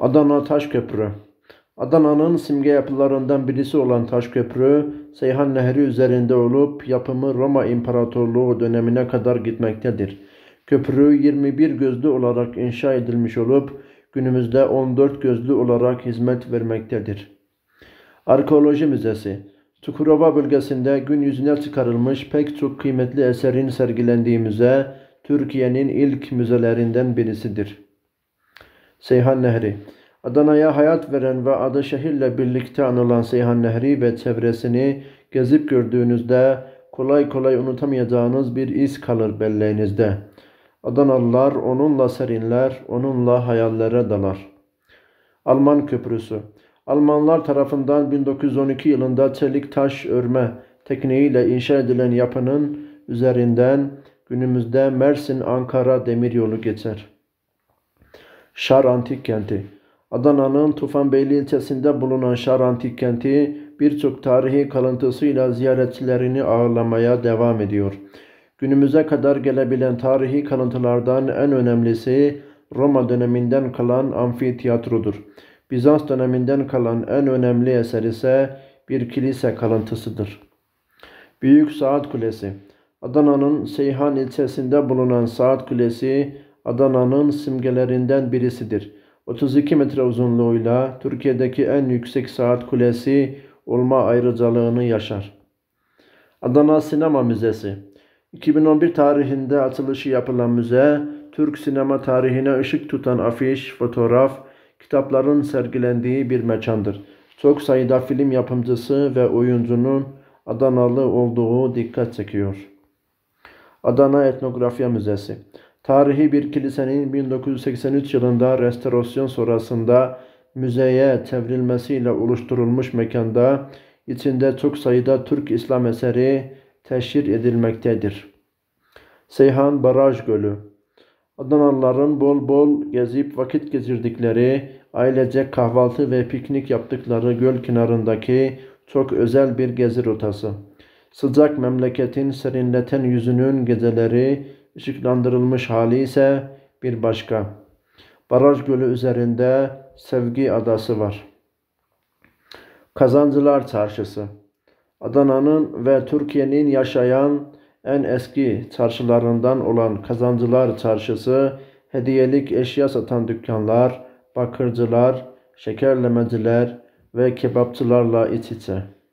Adana Taşköprü. Adana'nın simge yapılarından birisi olan Taşköprü, Seyhan Nehri üzerinde olup yapımı Roma İmparatorluğu dönemine kadar gitmektedir. Köprü 21 gözlü olarak inşa edilmiş olup günümüzde 14 gözlü olarak hizmet vermektedir. Arkeoloji Müzesi. Çukurova bölgesinde gün yüzüne çıkarılmış pek çok kıymetli eserin sergilendiği müze, Türkiye'nin ilk müzelerinden birisidir. Seyhan Nehri. Adana'ya hayat veren ve adı şehirle birlikte anılan Seyhan Nehri ve çevresini gezip gördüğünüzde kolay kolay unutamayacağınız bir iz kalır belleğinizde. Adanalılar onunla serinler, onunla hayallere dalar. Alman Köprüsü. Almanlar tarafından 1912 yılında çelik taş örme tekniğiyle inşa edilen yapının üzerinden günümüzde Mersin-Ankara demiryolu geçer. Şar Antik Kenti. Adana'nın Tufanbeyli ilçesinde bulunan Şar Antik Kenti birçok tarihi kalıntısıyla ziyaretçilerini ağırlamaya devam ediyor. Günümüze kadar gelebilen tarihi kalıntılardan en önemlisi Roma döneminden kalan amfiteyatrodur. Bizans döneminden kalan en önemli eser ise bir kilise kalıntısıdır. Büyük Saat Kulesi. Adana'nın Seyhan ilçesinde bulunan Saat Kulesi, Adana'nın simgelerinden birisidir. 32 metre uzunluğuyla Türkiye'deki en yüksek saat kulesi olma ayrıcalığını yaşar. Adana Sinema Müzesi. 2011 tarihinde açılışı yapılan müze, Türk sinema tarihine ışık tutan afiş, fotoğraf, kitapların sergilendiği bir mekandır. Çok sayıda film yapımcısı ve oyuncunun Adanalı olduğu dikkat çekiyor. Adana Etnografya Müzesi. Tarihi bir kilisenin 1983 yılında restorasyon sonrasında müzeye çevrilmesiyle oluşturulmuş mekanda içinde çok sayıda Türk İslam eseri teşhir edilmektedir. Seyhan Baraj Gölü. Adanalıların bol bol gezip vakit geçirdikleri, ailecek kahvaltı ve piknik yaptıkları göl kenarındaki çok özel bir gezi rotası. Sıcak memleketin serinleten yüzünün geceleri, ışıklandırılmış hali ise bir başka. Baraj Gölü üzerinde Sevgi Adası var. Kazancılar Çarşısı. Adana'nın ve Türkiye'nin yaşayan en eski çarşılarından olan Kazancılar Çarşısı, hediyelik eşya satan dükkanlar, bakırcılar, şekerlemeciler ve kebapçılarla iç içe.